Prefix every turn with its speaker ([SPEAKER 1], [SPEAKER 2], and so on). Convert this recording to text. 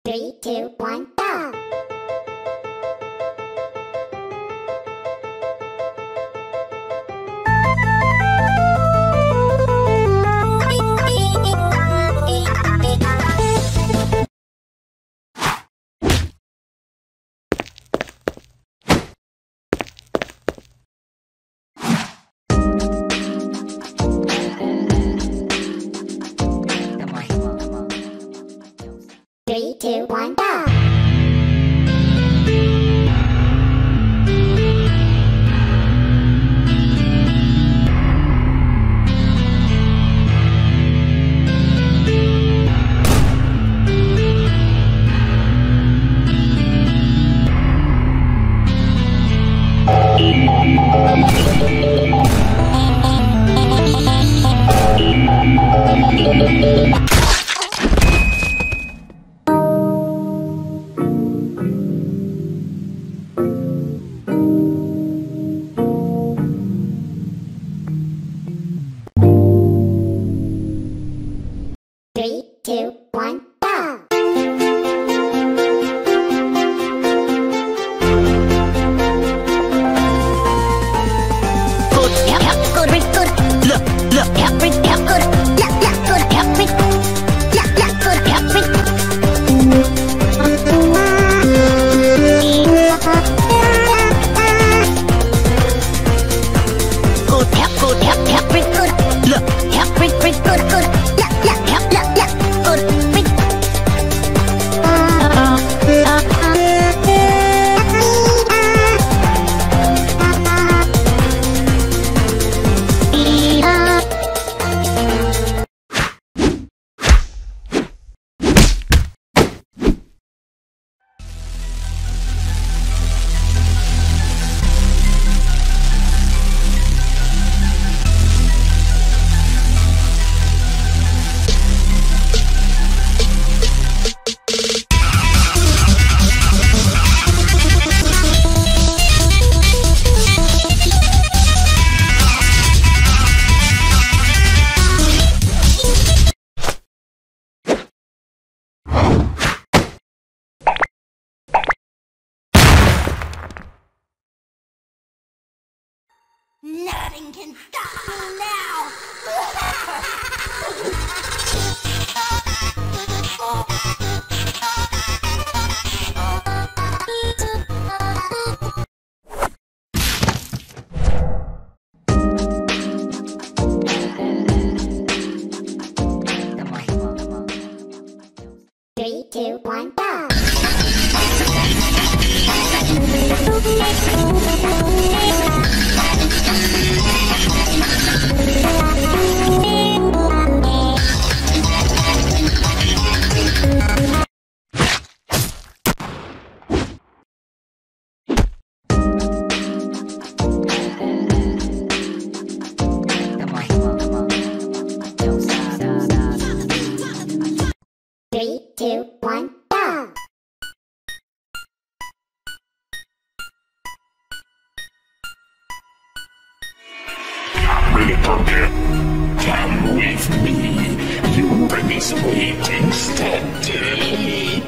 [SPEAKER 1] 3, 2, 1, go! Three, two, one, go! Three, two, one, go!
[SPEAKER 2] Good, yep, yep, good, read good. Look, look, yep, read, yep, good. Yep, yep, good, yep, read. Yep, yep, good, yep, read. Good, yep, read good. Look, yep, read, good, good. Yep, yep, yep, yep, yep, good, read.
[SPEAKER 3] Nothing can stop me now!
[SPEAKER 1] Three, two, one, go! Three, two, one, go!
[SPEAKER 4] Little bit, come with me. You bring us waiting steadily.